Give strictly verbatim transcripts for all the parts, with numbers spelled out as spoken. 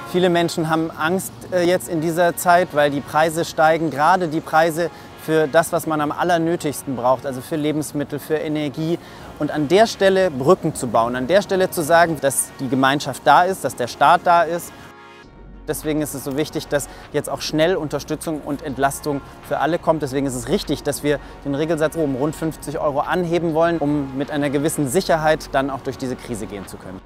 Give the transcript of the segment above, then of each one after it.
Viele Menschen haben Angst äh, jetzt in dieser Zeit, weil die Preise steigen, gerade die Preise für das, was man am allernötigsten braucht, also für Lebensmittel, für Energie. Und an der Stelle Brücken zu bauen, an der Stelle zu sagen, dass die Gemeinschaft da ist, dass der Staat da ist. Deswegen ist es so wichtig, dass jetzt auch schnell Unterstützung und Entlastung für alle kommt. Deswegen ist es richtig, dass wir den Regelsatz um rund fünfzig Euro anheben wollen, um mit einer gewissen Sicherheit dann auch durch diese Krise gehen zu können.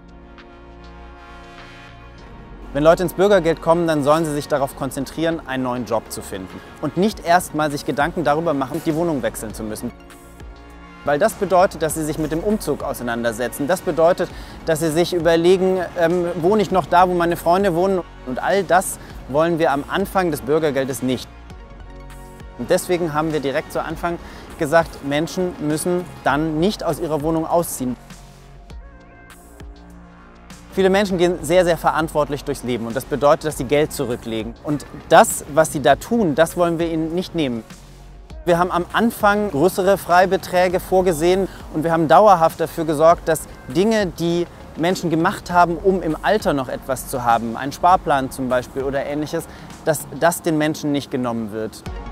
Wenn Leute ins Bürgergeld kommen, dann sollen sie sich darauf konzentrieren, einen neuen Job zu finden. Und nicht erst mal sich Gedanken darüber machen, die Wohnung wechseln zu müssen. Weil das bedeutet, dass sie sich mit dem Umzug auseinandersetzen. Das bedeutet, dass sie sich überlegen, ähm, wohne ich noch da, wo meine Freunde wohnen? Und all das wollen wir am Anfang des Bürgergeldes nicht. Und deswegen haben wir direkt zu Anfang gesagt, Menschen müssen dann nicht aus ihrer Wohnung ausziehen. Viele Menschen gehen sehr, sehr verantwortlich durchs Leben und das bedeutet, dass sie Geld zurücklegen. Und das, was sie da tun, das wollen wir ihnen nicht nehmen. Wir haben am Anfang größere Freibeträge vorgesehen und wir haben dauerhaft dafür gesorgt, dass Dinge, die Menschen gemacht haben, um im Alter noch etwas zu haben, einen Sparplan zum Beispiel oder Ähnliches, dass das den Menschen nicht genommen wird.